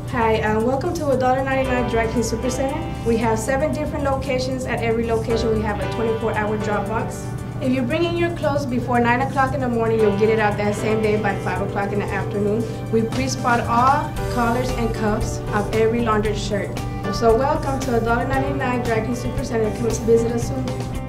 Hi, welcome to $1.99 Dry Clean Super Center. We have 7 different locations. At every location we have a 24-hour drop box. If you bring in your clothes before 9 o'clock in the morning, you'll get it out that same day by 5 o'clock in the afternoon. We pre-spot all collars and cuffs of every laundered shirt. So welcome to $1.99 Dry Clean Super Center. Come visit us soon.